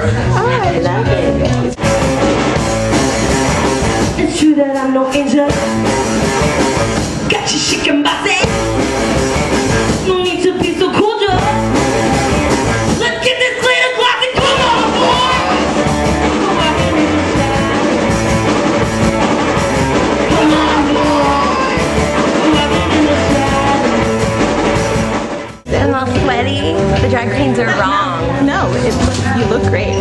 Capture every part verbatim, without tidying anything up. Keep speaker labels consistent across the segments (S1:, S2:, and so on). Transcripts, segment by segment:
S1: Oh, I love it.
S2: It's true that I'm no angel. Got you shaking my thing. No need to be so cordial. Let's get this later glass and come on, boy. Come on, come on, boy. Come on,
S1: I'm all sweaty. The drag queens are wrong.
S3: No, it, you look great.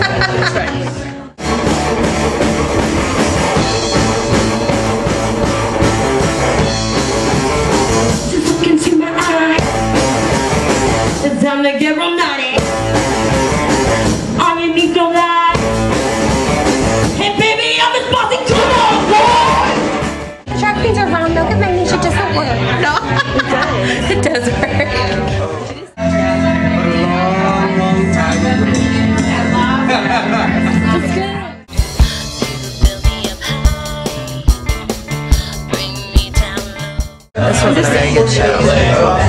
S2: just look into my eyes. It's time to get romantic. On your knees, don't lie. Hey, baby, I'm just bossing. Come on, boy.
S1: The drag queens are wrong. Milk and magnesia doesn't work. No, it does. It does work. That's good.
S3: This was a very good show.